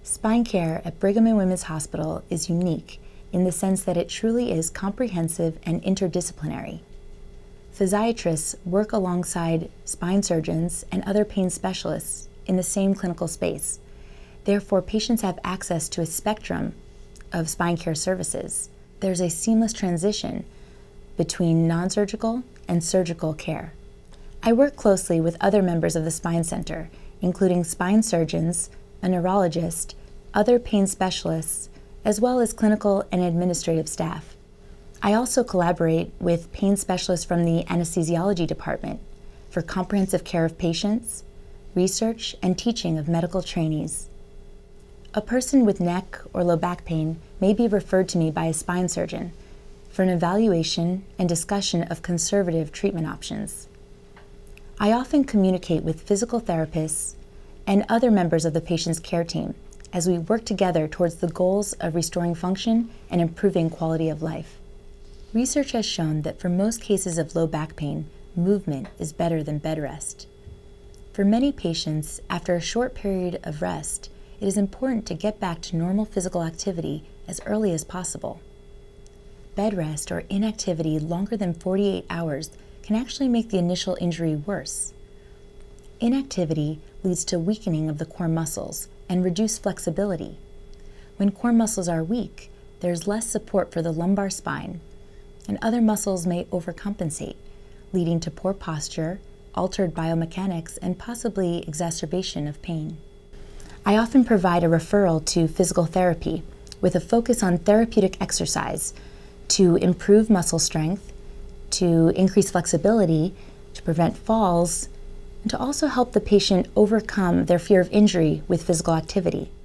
Spine care at Brigham and Women's Hospital is unique in the sense that it truly is comprehensive and interdisciplinary. Physiatrists work alongside spine surgeons and other pain specialists in the same clinical space. Therefore, patients have access to a spectrum of spine care services. There's a seamless transition between non-surgical and surgical care. I work closely with other members of the Spine Center, including spine surgeons, a neurologist, other pain specialists, as well as clinical and administrative staff. I also collaborate with pain specialists from the anesthesiology department for comprehensive care of patients, research, and teaching of medical trainees. A person with neck or low back pain may be referred to me by a spine surgeon for an evaluation and discussion of conservative treatment options. I often communicate with physical therapists and other members of the patient's care team as we work together towards the goals of restoring function and improving quality of life. Research has shown that for most cases of low back pain, movement is better than bed rest. For many patients, after a short period of rest, it is important to get back to normal physical activity as early as possible. Bed rest or inactivity longer than 48 hours can actually make the initial injury worse. Inactivity leads to weakening of the core muscles and reduced flexibility. When core muscles are weak, there's less support for the lumbar spine, and other muscles may overcompensate, leading to poor posture, altered biomechanics, and possibly exacerbation of pain. I often provide a referral to physical therapy with a focus on therapeutic exercise to improve muscle strength, to increase flexibility, to prevent falls, and to also help the patient overcome their fear of injury with physical activity.